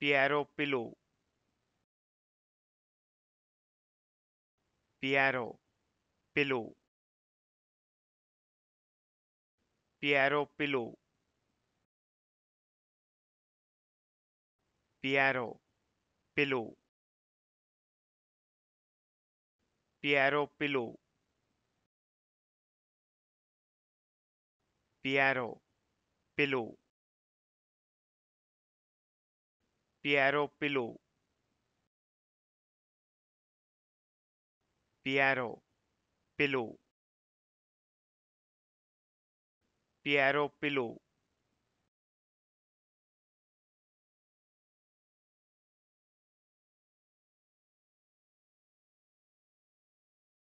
Piero Pillow, Piero Pillow, Piero Pillow, Piero Pillow, Piero Pillow, Piero Pillow, Piero Pillow, Piero Pillow, Piero Pillow,